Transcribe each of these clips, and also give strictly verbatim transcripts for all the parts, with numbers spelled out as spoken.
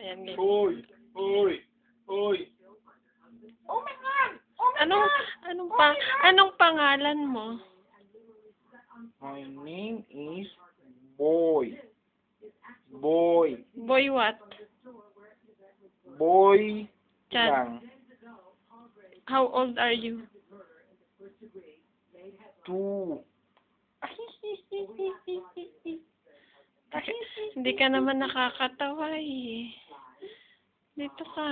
Ayan, ganyan. Uy! Uy! Uy! Oh my God! Oh my Anong, God! anong pa, anong pangalan mo? My name is Boy. Boy. Boy what? Boy Chad. lang. How old are you? Two. Hindi ka naman nakakatawa eh. Dito ka.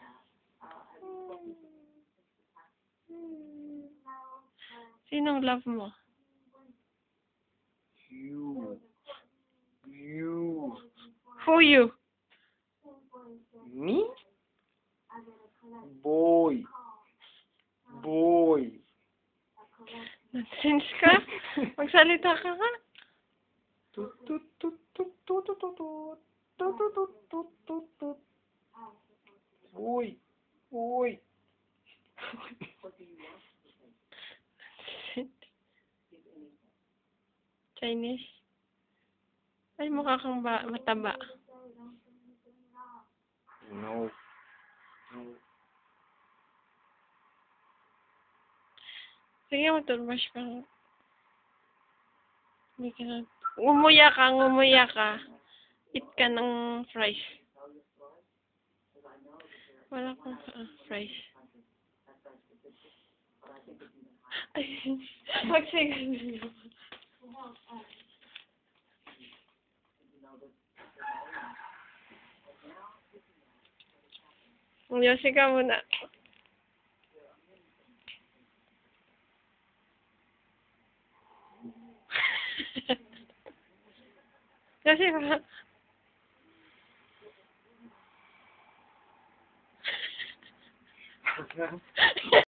Sinong love mo? You. You. Who you? Me? Boy. Boy. Nonsense ka? Magsalita ka nga. Tut tut tut tut tut tut tut tut. Tut tut tut tut tut tut. Uy. Uy. Chinese? Ay, mukha kang ba mataba. No. Sige, matulmash ka. Hindi ka na... Ngumuya ka, ngumuya ka. Eat ka ng fries. Wala pang uh, fries. Ay, magsigaw. Yosi ka muna. Yosi ka.